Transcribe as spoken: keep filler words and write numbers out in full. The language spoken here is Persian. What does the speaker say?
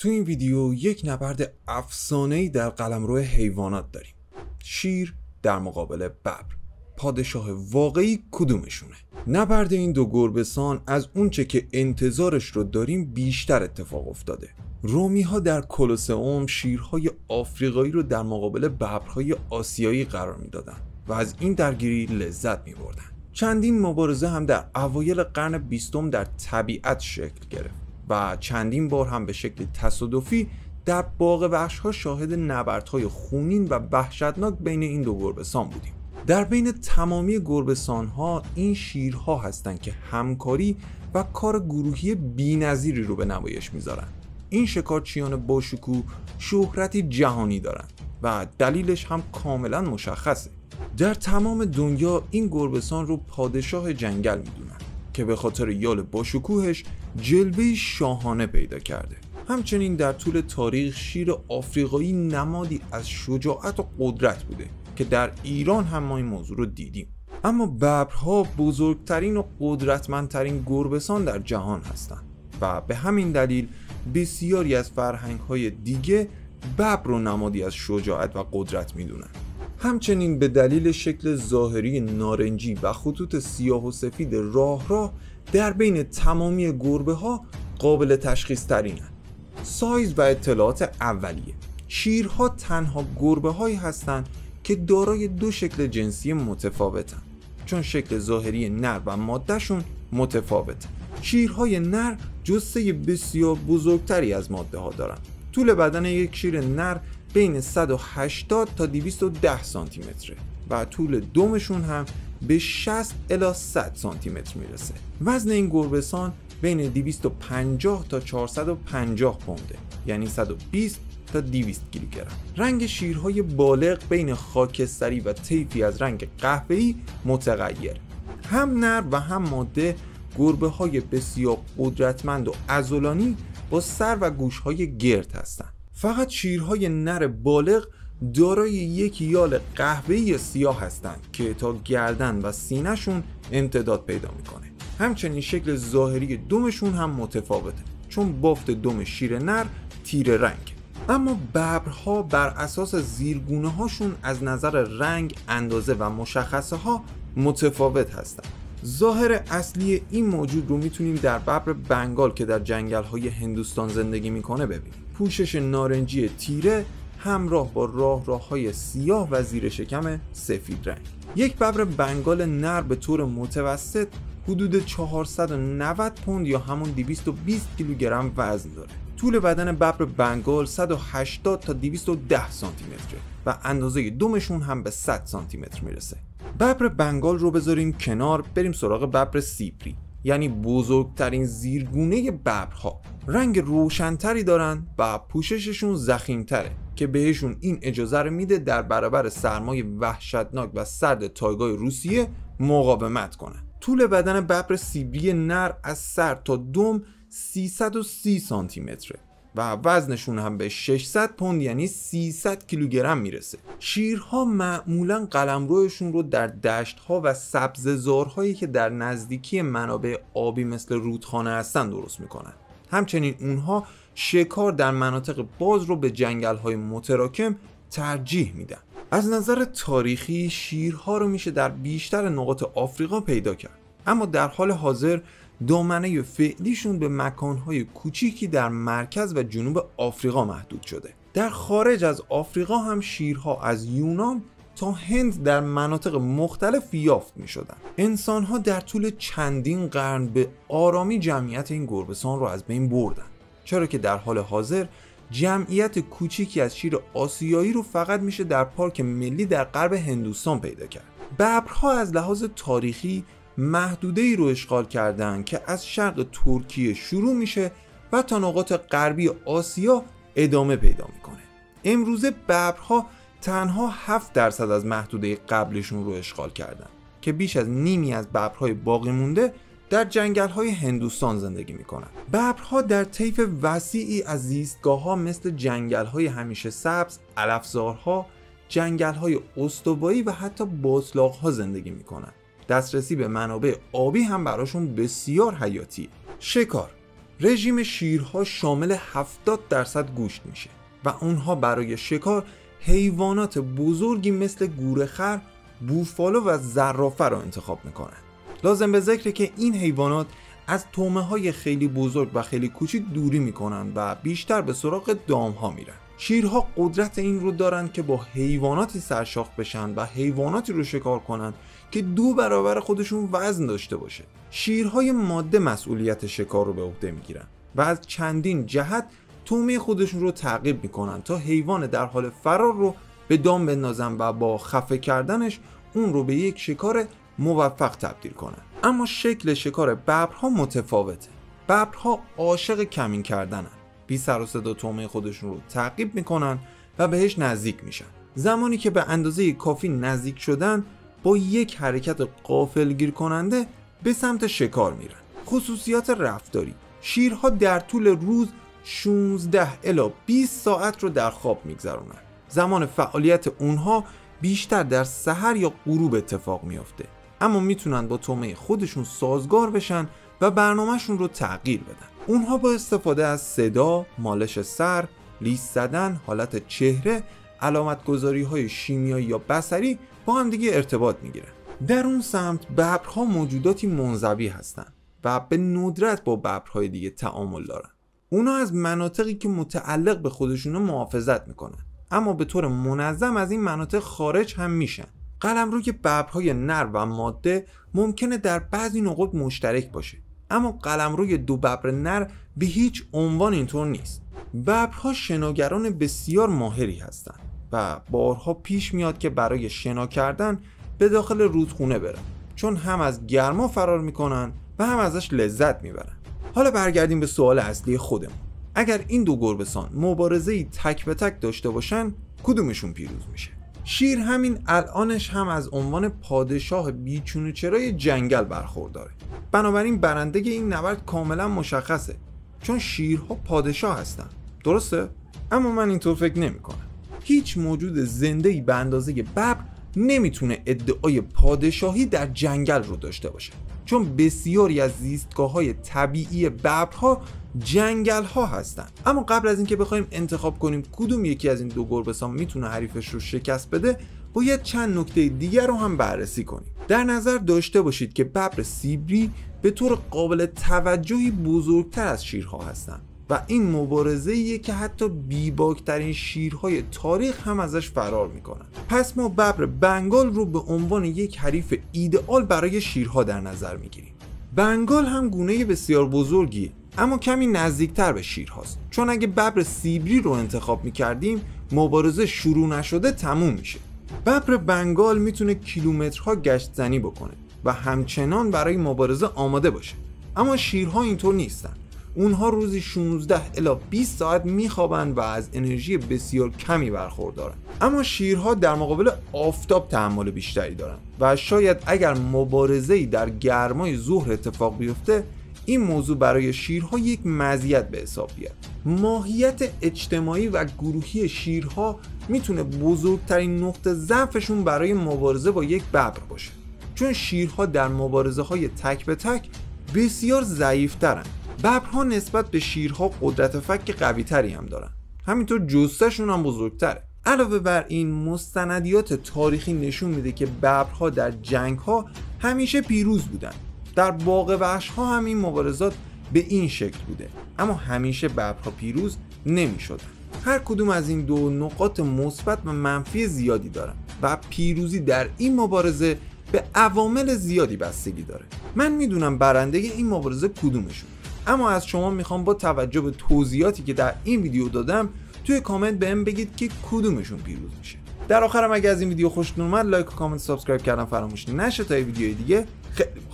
تو این ویدیو یک نبرد افسانه‌ای در قلمرو حیوانات داریم. شیر در مقابل ببر. پادشاه واقعی کدومشونه؟ نبرد این دو گربه‌سان از اونچه که انتظارش رو داریم بیشتر اتفاق افتاده. رومی ها در کلوسئوم شیرهای آفریقایی رو در مقابل ببرهای آسیایی قرار میدادن و از این درگیری لذت میبردن. چندین مبارزه هم در اوایل قرن بیستم در طبیعت شکل گرفت و چندین بار هم به شکل تصادفی در باغ وحش‌ها شاهد نبردهای خونین و وحشتناک بین این دو گربه‌سان بودیم. در بین تمامی گربه‌سان‌ها این شیرها هستند که همکاری و کار گروهی بی‌نظیری رو به نمایش میذارن. این شکارچیان باشکوه شهرتی جهانی دارند و دلیلش هم کاملا مشخصه. در تمام دنیا این گربه‌سان رو پادشاه جنگل میدونن که به خاطر یال باشکوهش جلوه‌ای شاهانه پیدا کرده. همچنین در طول تاریخ شیر آفریقایی نمادی از شجاعت و قدرت بوده که در ایران هم ما این موضوع رو دیدیم. اما ببرها بزرگترین و قدرتمندترین گربه‌سان در جهان هستند و به همین دلیل بسیاری از فرهنگ‌های دیگه ببر رو نمادی از شجاعت و قدرت میدونن. همچنین به دلیل شکل ظاهری نارنجی و خطوط سیاه و سفید راه راه در بین تمامی گربه‌ها قابل تشخیص ترینن. سایز و اطلاعات اولیه: شیرها تنها گربه‌هایی هستند که دارای دو شکل جنسی متفاوتن، چون شکل ظاهری نر و مادهشون متفاوته. شیرهای نر جثه بسیار بزرگتری از ماده ها دارن. طول بدن یک شیر نر بین صد و هشتاد تا دویست و ده سانتی متره و طول دمشون هم به شصت الی صد سانتی متر میرسه. وزن این گربه‌سان بین دویست و پنجاه تا چهارصد و پنجاه پونده، یعنی صد و بیست تا دویست کیلوگرم. رنگ شیرهای بالغ بین خاکستری و طیفی از رنگ قهوه‌ای متغیر. هم نر و هم ماده گربه‌های بسیار قدرتمند و عضلانی با سر و گوش‌های گرد هستند. فقط شیرهای نر بالغ دارای یک یال قهوه‌ای سیاه هستند که تا گردن و سینه‌شون امتداد پیدا میکنه. همچنین شکل ظاهری دمشون هم متفاوته، چون بافت دم شیر نر تیره رنگ. اما ببرها بر اساس زیرگونه هاشون از نظر رنگ، اندازه و مشخصه ها متفاوت هستند. ظاهر اصلی این موجود رو میتونیم در ببر بنگال که در جنگل های هندوستان زندگی میکنه ببینیم. پوشش نارنجی تیره همراه با راه راه های سیاه و زیر شکم سفید رنگ. یک ببر بنگال نر به طور متوسط حدود چهارصد و نود پوند یا همون دویست و بیست کیلوگرم وزن داره. طول بدن ببر بنگال صد و هشتاد تا دویست و ده سانتی متره و اندازه دمشون هم به صد سانتی متر میرسه. ببر بنگال رو بذاریم کنار، بریم سراغ ببر سیبری، یعنی بزرگترین زیرگونه ببرها. رنگ روشنتری دارن و پوشششون ضخیم‌تره که بهشون این اجازه رو میده در برابر سرمای وحشتناک و سرد تایگای روسیه مقاومت کنن. طول بدن ببر سیبری نر از سر تا دم سیصد و سی سانتی متره و وزنشون هم به ششصد پوند یعنی سیصد کیلوگرم میرسه. شیرها معمولا قلمروشون رو در دشت‌ها و سبززارهایی که در نزدیکی منابع آبی مثل رودخانه هستن درست میکنن. همچنین اونها شکار در مناطق باز رو به جنگل‌های متراکم ترجیح میدن. از نظر تاریخی شیرها رو میشه در بیشتر نقاط آفریقا پیدا کرد، اما در حال حاضر دامنه فعلیشون به مکانهای کوچیکی در مرکز و جنوب آفریقا محدود شده. در خارج از آفریقا هم شیرها از یونان تا هند در مناطق مختلف یافت می شدن. انسان ها در طول چندین قرن به آرامی جمعیت این گربه‌سان رو از بین بردن، چرا که در حال حاضر جمعیت کوچیکی از شیر آسیایی رو فقط میشه در پارک ملی در غرب هندوستان پیدا کرد. ببرها از لحاظ تاریخی محدوده‌ای رو اشغال کردن که از شرق ترکیه شروع میشه و تا نقاط غربی آسیا ادامه پیدا میکنه. امروزه ببرها تنها هفت درصد از محدوده قبلشون رو اشغال کردن که بیش از نیمی از ببرهای باقی مونده در جنگل‌های هندوستان زندگی میکنن. ببرها در طیف وسیعی از زیستگاه‌ها مثل جنگل‌های همیشه سبز، علفزارها، جنگل‌های استوایی و حتی باتلاق‌ها زندگی میکنن. دسترسی به منابع آبی هم براشون بسیار حیاتیه. شکار رژیم شیرها شامل هفتاد درصد گوشت میشه و اونها برای شکار حیوانات بزرگی مثل گورخر، بوفالو و زرافه رو انتخاب میکنن. لازم به ذکره که این حیوانات از طعمه های خیلی بزرگ و خیلی کوچیک دوری میکنن و بیشتر به سراغ دام ها میرن. شیرها قدرت این رو دارن که با حیواناتی سرشاخ بشن و حیواناتی رو شکار کنن که دو برابر خودشون وزن داشته باشه. شیرهای ماده مسئولیت شکار رو به عهده میگیرن و از چندین جهت طعمه خودشون رو تعقیب میکنن تا حیوان در حال فرار رو به دام بندازن و با خفه کردنش اون رو به یک شکار موفق تبدیل کنن. اما شکل شکار ببرها متفاوته. ببرها عاشق کمین کردنن. بی سر و صدا طعمه خودشون رو تعقیب میکنن و بهش نزدیک میشن. زمانی که به اندازه کافی نزدیک شدن با یک حرکت غافلگیر کننده به سمت شکار میرن. خصوصیات رفتاری: شیرها در طول روز شانزده الی بیست ساعت رو در خواب میگذرونن. زمان فعالیت اونها بیشتر در سحر یا غروب اتفاق میافته، اما میتونن با طعمه خودشون سازگار بشن و برنامهشون رو تغییر بدن. اونها با استفاده از صدا، مالش سر، لیس زدن، حالت چهره، علامت گذاری های شیمیایی یا بصری با هم دیگه ارتباط میگیرن. در اون سمت ببرها موجوداتی منزوی هستن و به ندرت با ببرهای دیگه تعامل دارن. اونا از مناطقی که متعلق به خودشون محافظت میکنن، اما به طور منظم از این مناطق خارج هم میشن. قلمروی ببرهای نر و ماده ممکنه در بعضی نقاط مشترک باشه، اما قلمروی دو ببر نر به هیچ عنوان اینطور نیست. ببرها شناگران بسیار ماهری هستند و بارها پیش میاد که برای شنا کردن به داخل رودخونه برن، چون هم از گرما فرار میکنن و هم ازش لذت میبرن. حالا برگردیم به سوال اصلی خودمون. اگر این دو گربه‌سان مبارزه‌ای تک به تک داشته باشن، کدومشون پیروز میشه؟ شیر همین الانش هم از عنوان پادشاه بیچون و چرای جنگل برخورداره. بنابراین برنده این نبرد کاملا مشخصه، چون شیرها پادشاه هستن. درسته؟ اما من اینطور فکر نمی‌کنم. هیچ موجود زنده‌ای به اندازه ببر نمیتونه ادعای پادشاهی در جنگل رو داشته باشه، چون بسیاری از زیستگاه‌های طبیعی ببرها جنگل‌ها هستن. اما قبل از اینکه بخوایم انتخاب کنیم کدوم یکی از این دو گربه‌سان میتونه حریفش رو شکست بده، باید چند نکته دیگر رو هم بررسی کنیم. در نظر داشته باشید که ببر سیبری به طور قابل توجهی بزرگتر از شیرها هستن و این مبارزه‌ایه که حتی بیباکترین شیرهای تاریخ هم ازش فرار میکنن. پس ما ببر بنگال رو به عنوان یک حریف ایدئال برای شیرها در نظر میگیریم. بنگال هم گونه بسیار بزرگیه، اما کمی نزدیکتر به شیرهاست، چون اگه ببر سیبری رو انتخاب میکردیم مبارزه شروع نشده تموم میشه. ببر بنگال میتونه کیلومترها گشت زنی بکنه و همچنان برای مبارزه آماده باشه، اما شیرها اینطور نیستن. اونها روزی شانزده الی بیست ساعت میخوابن و از انرژی بسیار کمی برخوردارن. اما شیرها در مقابل آفتاب تحمل بیشتری دارن و شاید اگر مبارزه‌ای در گرمای ظهر اتفاق بیفته، این موضوع برای شیرها یک مزیت به حساب بیاد. ماهیت اجتماعی و گروهی شیرها میتونه بزرگترین نقطه ضعفشون برای مبارزه با یک ببر باشه، چون شیرها در مبارزه های تک به تک بسیار ضعیفترن. ببرها نسبت به شیرها قدرت فک قوی تری هم دارن، همینطور جثه‌شون هم بزرگتره. علاوه بر این، مستندیات تاریخی نشون میده که ببرها در جنگ‌ها همیشه پیروز بودن. در باغ وحش‌ها هم این مبارزات به این شکل بوده، اما همیشه ببرها پیروز نمی‌شدن. هر کدوم از این دو نقاط مثبت و منفی زیادی دارن و پیروزی در این مبارزه به عوامل زیادی بستگی داره. من میدونم برنده این مبارزه کدومشون، اما از شما میخوام با توجه به توضیحاتی که در این ویدیو دادم توی کامنت بهم بگید که کدومشون پیروز میشه. در آخرم اگه از این ویدیو خوشتون اومد لایک و کامنت سابسکرایب کردن فراموش نشه تا ویدیوی دیگه. خیلی